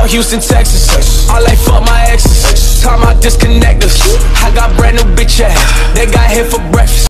out Houston, Texas. I like fuck my exes. Time I disconnect us. I got brand new bitch ass. They got hit for breakfast.